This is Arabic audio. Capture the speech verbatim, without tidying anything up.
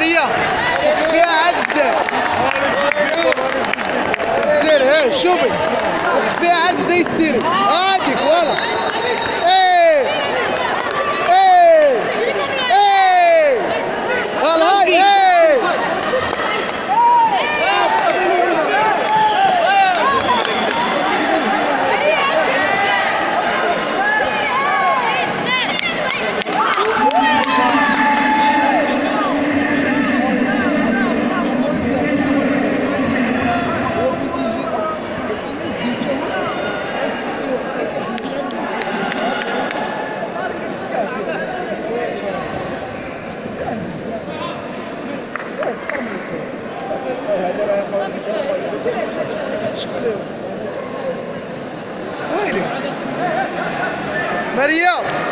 ماريا فيها عاد بدا سير هاي شوفي فيها عاد بدا يسير هاديك فوالا ايه ايه ايه فوالا هاي ايه ماريا